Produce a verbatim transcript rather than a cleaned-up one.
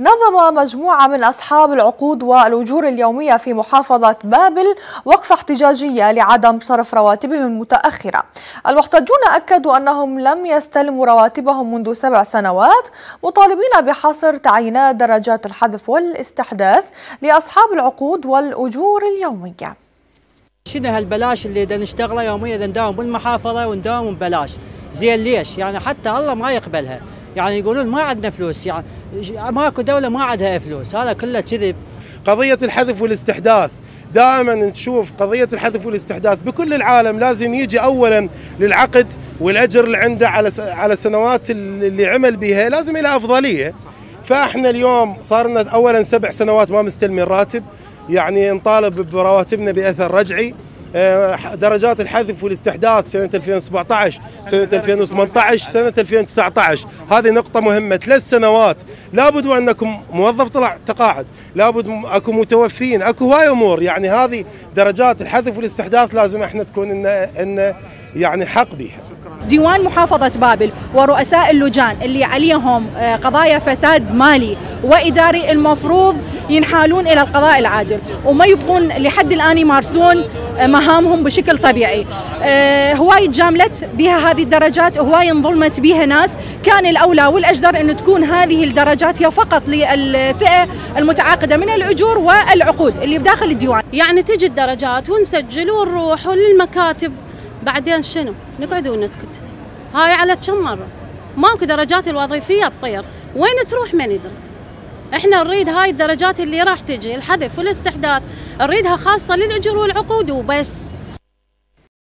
نظم مجموعة من أصحاب العقود والأجور اليومية في محافظة بابل وقفة احتجاجية لعدم صرف رواتبهم المتأخرة. المحتجون أكدوا أنهم لم يستلموا رواتبهم منذ سبع سنوات، مطالبين بحصر تعيينات درجات الحذف والاستحداث لأصحاب العقود والأجور اليومية. شنو هالبلاش اللي دا نشتغله يوميا، دا نداوم بالمحافظة ونداوم ببلاش؟ زين ليش؟ يعني حتى الله ما يقبلها، يعني يقولون ما عندنا فلوس، يعني ماكو دولة ما عندها فلوس، هذا كله كذب. قضية الحذف والاستحداث دائما نشوف قضية الحذف والاستحداث بكل العالم لازم يجي أولا للعقد والأجر اللي عنده على على السنوات اللي عمل بها لازم له أفضلية. فاحنا اليوم صار لنا أولا سبع سنوات ما مستلمين راتب، يعني نطالب برواتبنا بأثر رجعي. درجات الحذف والاستحداث سنة ألفين وسبعة عشر، سنة ألفين وثمانية عشر، سنة ألفين وتسعة عشر، هذه نقطة مهمة. ثلاث سنوات لابد وأنكم موظف طلع تقاعد، لابد أكو متوفين، أكو هواي أمور، يعني هذه درجات الحذف والاستحداث لازم احنا تكون إن إن يعني حق بها. ديوان محافظة بابل ورؤساء اللجان اللي عليهم قضايا فساد مالي وإداري المفروض ينحالون إلى القضاء العادل وما يبقون لحد الآن يمارسون مهامهم بشكل طبيعي. هواي تجاملت بها هذه الدرجات، هواي انظلمت بها ناس، كان الأولى والأجدر أن تكون هذه الدرجات هي فقط للفئة المتعاقدة من الأجور والعقود اللي بداخل الديوان. يعني تجي الدرجات ونسجل ونروح للمكاتب، بعدين شنو؟ نقعد ونسكت. هاي على كم مرة؟ ماكو درجات الوظيفية تطير، وين تروح ما ندري. احنا نريد هاي الدرجات اللي راح تجي الحذف والاستحداث، نريدها خاصة للأجور والعقود وبس.